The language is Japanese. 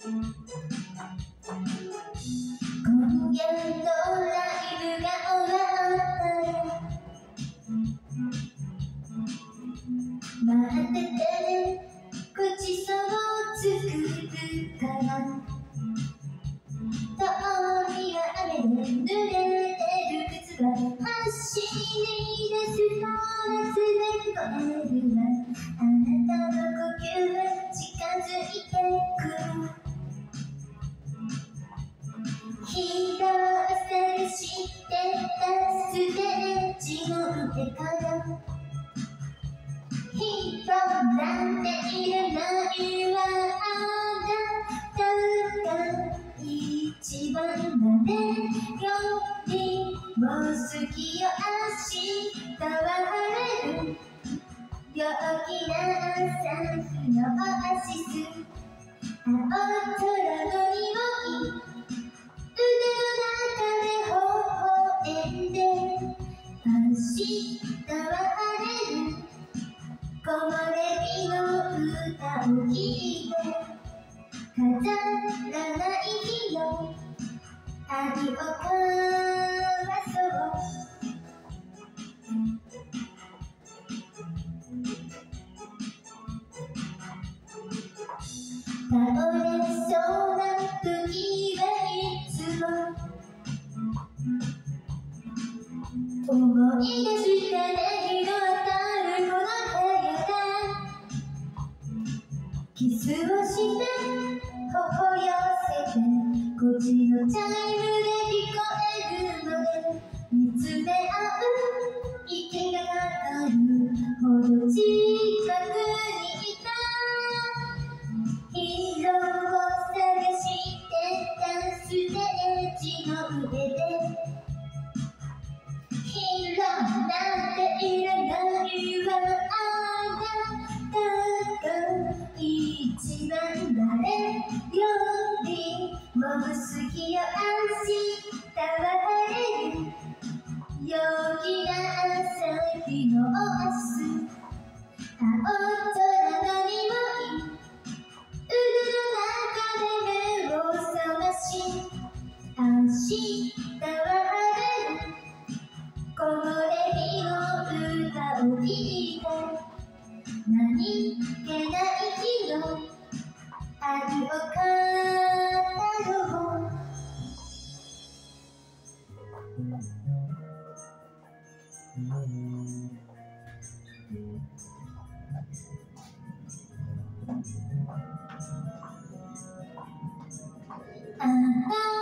今夜のライブが終わったら待っててね、ごちそう作るから通りは雨で濡れてる靴が走り出すと夏で聞こえるわ、あなたの呼吸が近づいてくる、人を探してたステージの上から人なんていらないわ、あなたが一番誰よりも好きよ、明日は晴れる陽気な朝日のオアシス、青空の匂い腕の中で微笑んで、明日は晴れる木漏れ日の歌を聴いて、飾らない日の愛を交わそう、倒れそうな時はいつも思い出してね、日の当たるこの部屋でキスをして微笑せて、5時のチャイムで聞こえるので見つめ合う息がかかるほど近くにいた、ヒーローを探してたステージの上でヒーローなんていらないわ、あなたが一番誰よりも好きよ、明日は晴れる陽気な朝日のオアシス、青空の匂い腕の中で目を覚まし、明日は晴れる木漏れ日の歌を聴いて、何気ない日の愛を語ろう、あなた